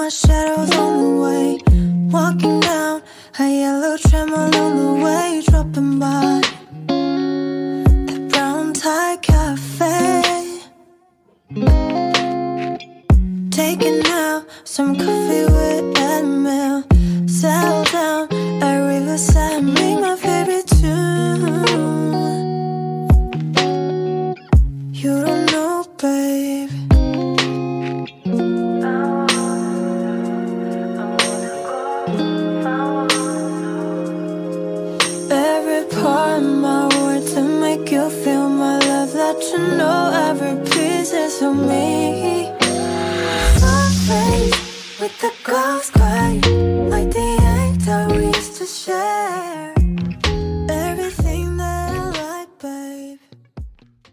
my shadows on the way. Walking down a yellow tram along the way, dropping by the brown tie cafe. Taking out some coffee with Edmil. Settle down at Riverside, make my favorite tune. You don't know, babe. Every part of my word to make you feel my love. Let you know every piece is of me. With the ghost quiet.